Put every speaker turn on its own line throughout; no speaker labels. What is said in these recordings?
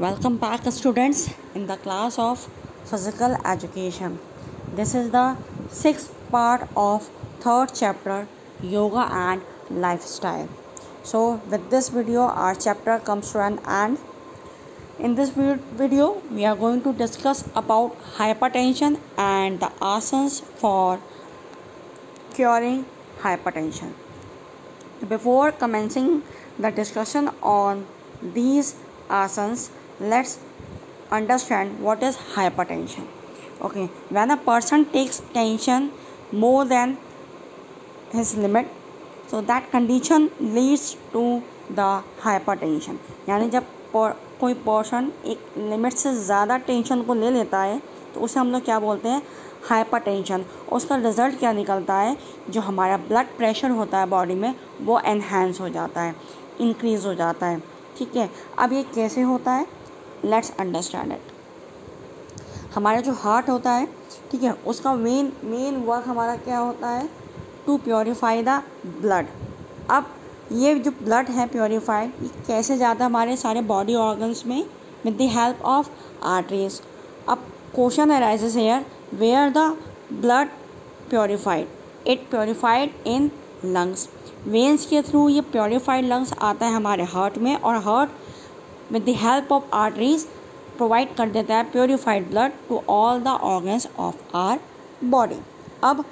Welcome back, students, in the class of physical education. This is the sixth part of third chapter, yoga and lifestyle. So with this video our chapter comes to an end. In this video we are going to discuss about hypertension and the asanas for curing hypertension. Before commencing the discussion on these asanas, let's understand what is hypertension. Okay, when a person takes tension more than his limit, so that condition leads to the hypertension. यानी जब कोई person एक limit से ज़्यादा tension को ले लेता है तो उसे हम लोग क्या बोलते हैं, हाइपरटेंशन. उसका रिज़ल्ट क्या निकलता है, जो हमारा ब्लड प्रेशर होता है बॉडी में वो एनहांस हो जाता है, इंक्रीज़ हो जाता है. ठीक है, अब ये कैसे होता है, लेट्स अंडरस्टैंड इट. हमारा जो हार्ट होता है, ठीक है, उसका मेन वर्क हमारा क्या होता है, टू प्योरीफाई द ब्लड. अब ये जो ब्लड है प्योरीफाइड, ये कैसे जाता है हमारे सारे बॉडी ऑर्गन्स में, with the help of arteries. अब question arises here, where the blood purified, it purified in lungs. Veins के थ्रू ये प्योरीफाइड लंग्स आता है हमारे हार्ट में, और heart with the help of arteries provide कर देता है purified blood to all the organs of our body. अब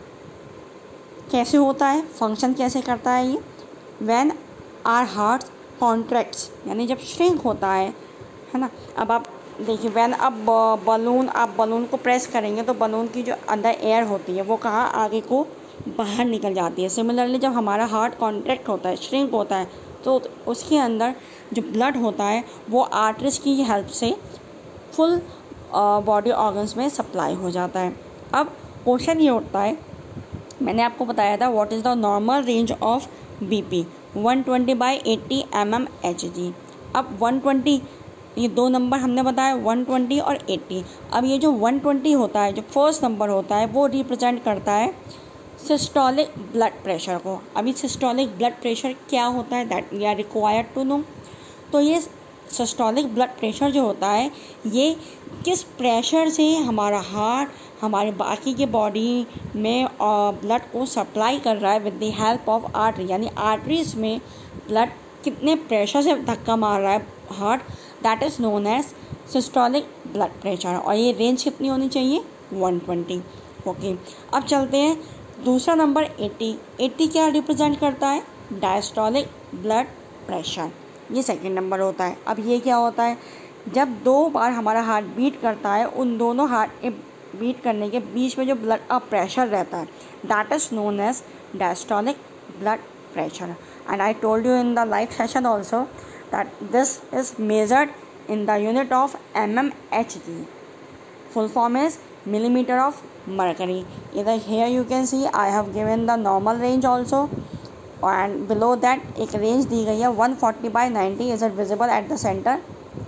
कैसे होता है, फंक्शन कैसे करता है ये, व्हेन आवर हार्ट कॉन्ट्रैक्ट्स, यानी जब श्रिंक होता है ना. अब आप देखिए, व्हेन आप बलून को प्रेस करेंगे तो बलून की जो अंदर एयर होती है वो कहाँ आगे को बाहर निकल जाती है. सिमिलरली जब हमारा हार्ट कॉन्ट्रैक्ट होता है, श्रिंक होता है, तो उसके अंदर जो ब्लड होता है वो आर्टरीज की हेल्प से फुल बॉडी ऑर्गन्स में सप्लाई हो जाता है. अब क्वेश्चन ये उठता है, मैंने आपको बताया था what is the normal range of BP, 120/80 mmHg. अब 120, ये दो नंबर हमने बताया, 120 और 80. अब ये जो 120 होता है, जो फर्स्ट नंबर होता है, वो रिप्रेजेंट करता है सिस्टोलिक ब्लड प्रेशर को. अभी सिस्टोलिक ब्लड प्रेशर क्या होता है, that we are required to know. तो ये सिस्टोलिक ब्लड प्रेशर जो होता है, ये किस प्रेशर से हमारा हार्ट हमारे बाकी के बॉडी में ब्लड को सप्लाई कर रहा है with the help of artery, यानी आर्टरीज में ब्लड कितने प्रेशर से धक्का मार रहा है heart, that is known as systolic blood pressure. और ये रेंज कितनी होनी चाहिए, 120. ओके, अब चलते हैं दूसरा नंबर 80. 80 क्या रिप्रेजेंट करता है, डायस्टोलिक ब्लड प्रेशर, ये सेकंड नंबर होता है. अब ये क्या होता है, जब दो बार हमारा हार्ट बीट करता है, उन दोनों हार्ट बीट करने के बीच में जो ब्लड का प्रेशर रहता है, that is known as diastolic blood pressure. And I told you in the live session also that this is measured in the unit of mmHg. Full form is millimeter of mercury. Either here you can see I have given the normal range also, and below that एक range दी गई है 140/90. Is it visible at the center?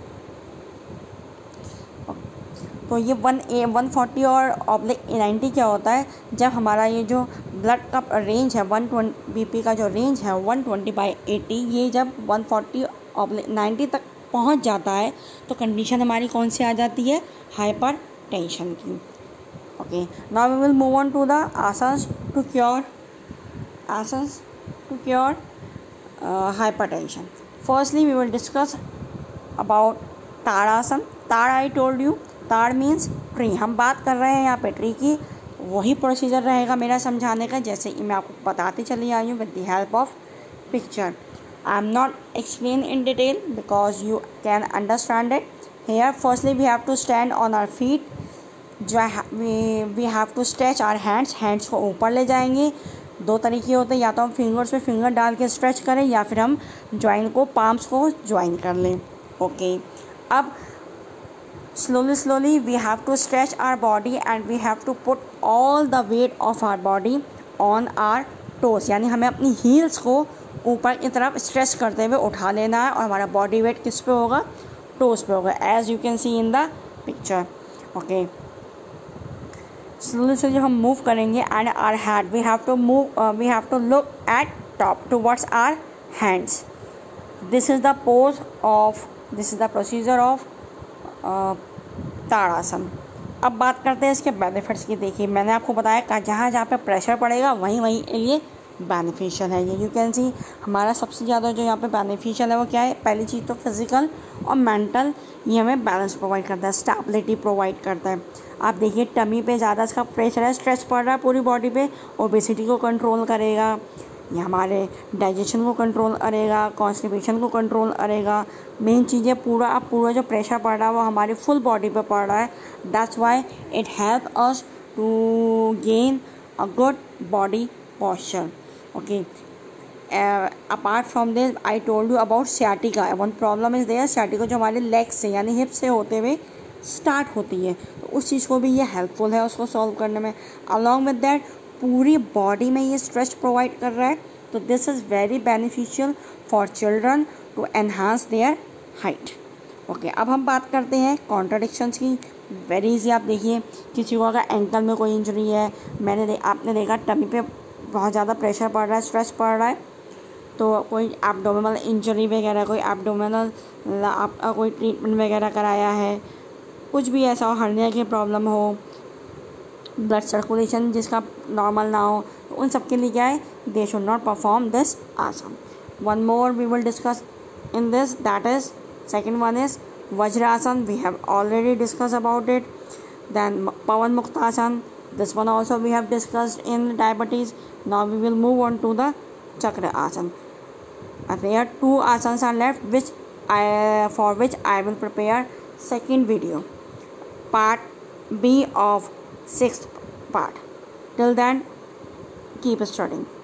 तो ये 140 और /90 क्या होता है, जब हमारा ये जो ब्लड का रेंज है 120 BP का जो रेंज है 120/80, ये जब 140/90 तक पहुंच जाता है तो कंडीशन हमारी कौन सी आ जाती है, हाइपर टेंशन की. Okay, now we will move on to the asanas to cure hypertension. Firstly we will discuss about Tadasana. Tad, I told you, tad means tree. हम बात कर रहे हैं यहाँ पे ट्री की. वही प्रोसीजर रहेगा मेरा समझाने का, जैसे मैं आपको बताती चली आई हूँ with the help of picture. I am not explain in detail because you can understand it. Here firstly we have to stand on our feet. We have to stretch our hands. Hands को ऊपर ले जाएंगे. दो तरीके होते हैं, या तो हम फिंगर्स पे फिंगर डाल के स्ट्रेच करें, या फिर हम जॉइन को, पाम्स को ज्वाइन कर लें. ओके, अब slowly we have to stretch our body and we have to put all the weight of our body on our toes. यानी हमें अपनी हील्स को ऊपर की तरफ स्ट्रेच करते हुए उठा लेना है, और हमारा बॉडी वेट किस पे होगा, टोस पे होगा, as you can see in the picture. Okay, slowly से जब हम मूव करेंगे, and our head we have to look at top towards our hands. This is the pose of, this is the procedure of Tadasana. अब बात करते हैं इसके benefits की। देखिए मैंने आपको बताया कि जहाँ जहाँ पे प्रेशर पड़ेगा वहीं वहीं ये बेनिफिशियल है। ये यू कैन सी हमारा सबसे ज़्यादा जो यहाँ पे बेनिफिशियल है वो क्या है, पहली चीज़ तो फिजिकल और मेंटल, ये हमें बैलेंस प्रोवाइड करता है, स्टेबिलिटी प्रोवाइड करता है। आप देखिए टमी पे ज़्यादा इसका प्रेशर है, स्ट्रेस पड़ रहा है पूरी बॉडी पे, ओबेसिटी को कंट्रोल करेगा, ये हमारे डाइजेशन को कंट्रोल करेगा, कॉन्स्टिपेशन को कंट्रोल करेगा। मेन चीज़ें पूरा जो प्रेशर पड़ रहा है वो हमारी फुल बॉडी पे पड़ रहा है। That's why it help us to gain a good body posture. Okay, apart from this I told you about sciatica. One problem is there, sciatica जो हमारे लेग से यानी हिप से होते हुए स्टार्ट होती है, तो उस चीज़ को भी ये हेल्पफुल है उसको सॉल्व करने में। अलॉन्ग विद दैट पूरी बॉडी में ये स्ट्रेच प्रोवाइड कर रहा है, तो this is very beneficial for children to enhance their height. Okay, अब हम बात करते हैं कॉन्ट्राडिक्शंस की। Very easy. आप देखिए किसी को अगर एंकल में कोई इंजरी है, आपने देखा टमी पे बहुत ज़्यादा प्रेशर पड़ रहा है, स्ट्रेस पड़ रहा है, तो कोई एब्डोमिनल इंजरी वगैरह, कोई एब्डोमिनल आपका कोई ट्रीटमेंट वगैरह कराया है, कुछ भी ऐसा हो, हर्निया की प्रॉब्लम हो, ब्लड सर्कुलेशन जिसका नॉर्मल ना हो, तो उन सब के लिए क्या है, they should not perform this asana. One more we will discuss in this, that is second one is Vajrasan. We have already discussed about it. Then Pavan Muktasan, this one also we have discussed in diabetes. Now we will move on to the Chakra Asan. There are two asanas are left for which I will prepare second video, part B of 6th part. Till then keep studying.